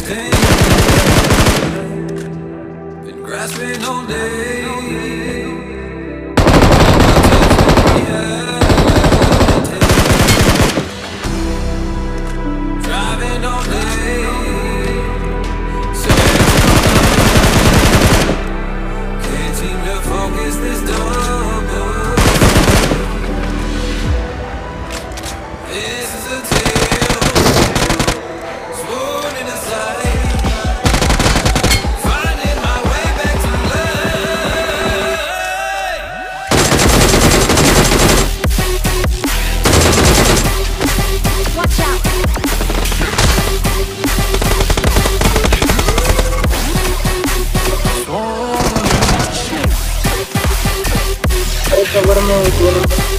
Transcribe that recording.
Been grasping all day. Driving all day. Can't seem to focus this double. This is a tale, sworn in a sight. Finding my way back to life. Watch out. Cover में